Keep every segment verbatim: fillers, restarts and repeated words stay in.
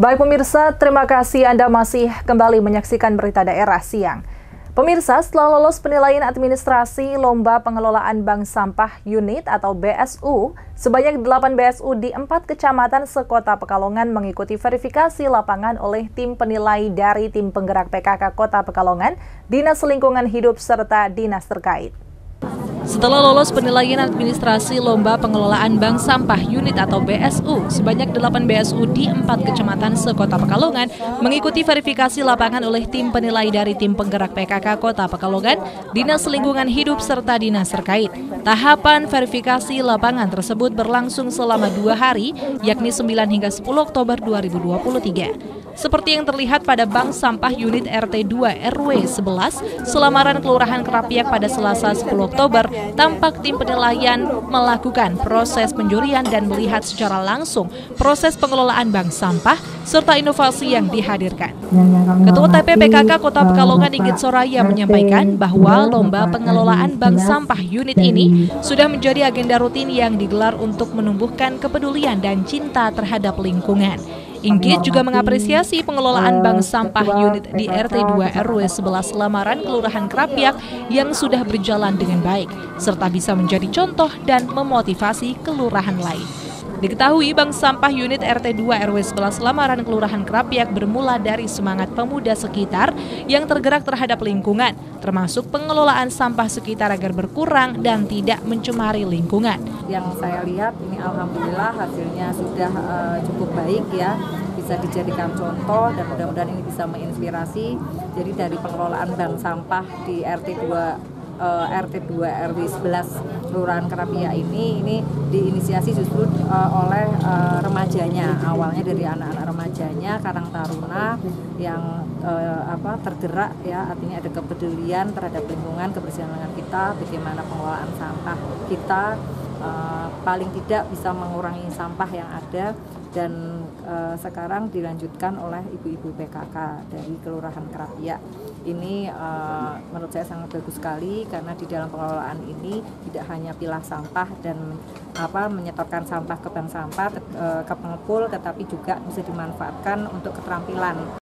Baik pemirsa, terima kasih Anda masih kembali menyaksikan Berita Daerah Siang. Pemirsa, setelah lolos penilaian administrasi Lomba Pengelolaan Bank Sampah Unit atau B S U, sebanyak delapan B S U di empat kecamatan sekota Pekalongan mengikuti verifikasi lapangan oleh tim penilai dari tim penggerak P K K Kota Pekalongan, Dinas Lingkungan Hidup, serta dinas terkait. Setelah lolos penilaian administrasi Lomba Pengelolaan Bank Sampah Unit atau B S U, sebanyak delapan B S U di empat kecamatan sekota Pekalongan mengikuti verifikasi lapangan oleh tim penilai dari tim penggerak P K K Kota Pekalongan, Dinas Lingkungan Hidup, serta dinas terkait. Tahapan verifikasi lapangan tersebut berlangsung selama dua hari, yakni sembilan hingga sepuluh Oktober dua ribu dua puluh tiga. Seperti yang terlihat pada Bank Sampah Unit R T dua R W sebelas, Selamaran Kelurahan Kerapiak pada Selasa sepuluh Oktober, tampak tim penilaian melakukan proses penjurian dan melihat secara langsung proses pengelolaan bank sampah serta inovasi yang dihadirkan. Ketua T P P K K Kota Pekalongan Inggit Soraya menyampaikan bahwa Lomba Pengelolaan Bank Sampah Unit ini sudah menjadi agenda rutin yang digelar untuk menumbuhkan kepedulian dan cinta terhadap lingkungan. Inggit juga mengapresiasi pengelolaan bank sampah unit di R T dua R W sebelas Selamaran Kelurahan Kerapiak yang sudah berjalan dengan baik, serta bisa menjadi contoh dan memotivasi kelurahan lain. Diketahui bank sampah unit R T dua R W sebelas Selamaran Kelurahan Kerapiak bermula dari semangat pemuda sekitar yang tergerak terhadap lingkungan, termasuk pengelolaan sampah sekitar agar berkurang dan tidak mencemari lingkungan. Yang saya lihat ini alhamdulillah hasilnya sudah uh, cukup baik ya, bisa dijadikan contoh dan mudah-mudahan ini bisa menginspirasi. Jadi dari pengelolaan bank sampah di R T dua uh, R T dua R W sebelas Kelurahan Kerapiak ini ini diinisiasi justru uh, oleh uh, remajanya, awalnya dari anak-anak remajanya Karang Taruna yang uh, apa tergerak ya, artinya ada kepedulian terhadap lingkungan, kebersihan lingkungan kita, bagaimana pengelolaan sampah kita uh, paling tidak bisa mengurangi sampah yang ada. Dan uh, sekarang dilanjutkan oleh ibu-ibu P K K dari Kelurahan Kerapiak. Ini uh, menurut saya sangat bagus sekali karena di dalam pengelolaan ini tidak hanya pilah sampah dan apa menyetorkan sampah ke bank sampah, ke, uh, ke pengepul, tetapi juga bisa dimanfaatkan untuk keterampilan.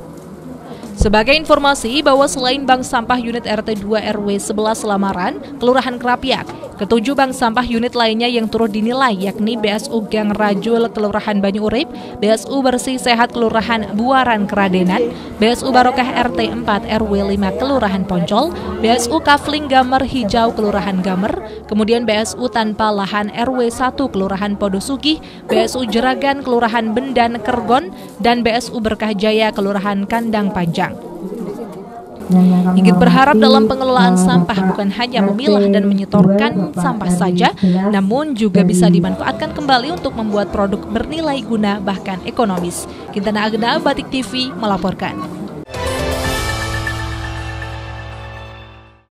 Sebagai informasi bahwa selain bank sampah unit R T dua R W sebelas Selamaran, Kelurahan Kerapiak, ketujuh bank sampah unit lainnya yang turut dinilai yakni B S U Gang Rajul Kelurahan Banyu Urip, B S U Bersih Sehat Kelurahan Buaran Keradenan, B S U Barokah R T empat R W lima Kelurahan Poncol, B S U Kafling Gamer Hijau Kelurahan Gamer, kemudian B S U Tanpa Lahan R W satu Kelurahan Podosugih, B S U Jeragan Kelurahan Bendan Kergon, dan B S U Berkah Jaya Kelurahan Kandang Panjang. Inggit berharap dalam pengelolaan sampah bukan hanya memilah dan menyetorkan sampah saja, namun juga bisa dimanfaatkan kembali untuk membuat produk bernilai guna bahkan ekonomis. Kintana Agena, Batik T V melaporkan.